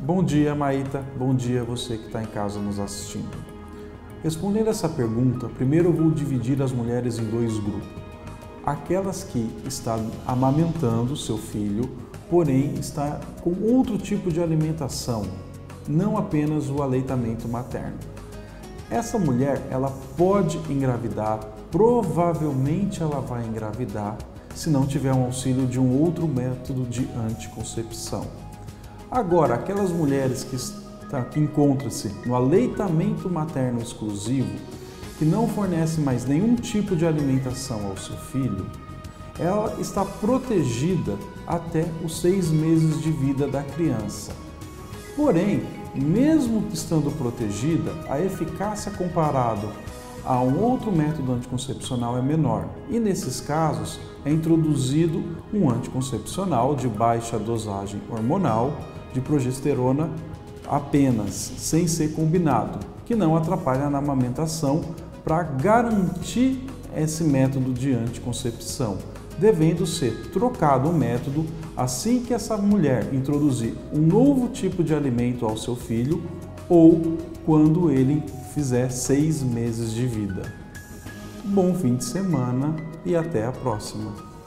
Bom dia, Maíta. Bom dia você que está em casa nos assistindo. Respondendo essa pergunta, primeiro eu vou dividir as mulheres em dois grupos. Aquelas que estão amamentando seu filho, porém está com outro tipo de alimentação, não apenas o aleitamento materno. Essa mulher, ela pode engravidar, provavelmente ela vai engravidar, se não tiver um auxílio de um outro método de anticoncepção. Agora, aquelas mulheres que encontram-se no aleitamento materno exclusivo, que não fornece mais nenhum tipo de alimentação ao seu filho, ela está protegida até os 6 meses de vida da criança. Porém, mesmo estando protegida, a eficácia comparado a um outro método anticoncepcional é menor. E nesses casos, é introduzido um anticoncepcional de baixa dosagem hormonal, de progesterona apenas, sem ser combinado, que não atrapalha na amamentação, para garantir esse método de anticoncepção, devendo ser trocado o método assim que essa mulher introduzir um novo tipo de alimento ao seu filho ou quando ele fizer 6 meses de vida. Bom fim de semana e até a próxima!